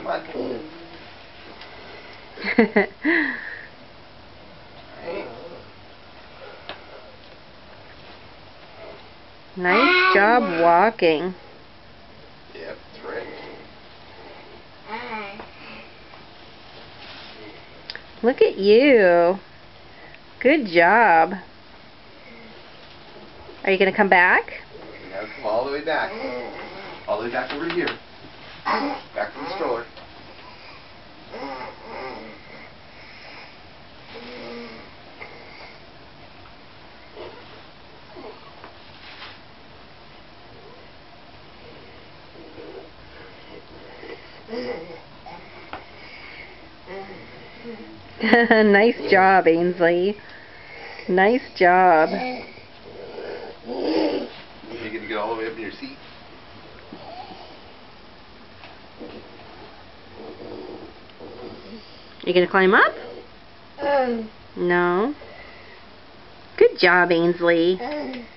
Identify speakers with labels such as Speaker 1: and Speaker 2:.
Speaker 1: Come on.
Speaker 2: Nice job walking.
Speaker 1: Yep, that's right.
Speaker 2: Look at you. Good job. Are you going to come back?
Speaker 1: Now come all the way back. All the way back over here. Back to the stroller.
Speaker 2: Nice job, Ainsley. Nice job.
Speaker 1: Are you going to get all the way up in your seat?
Speaker 2: You going to climb up? No. Good job, Ainsley.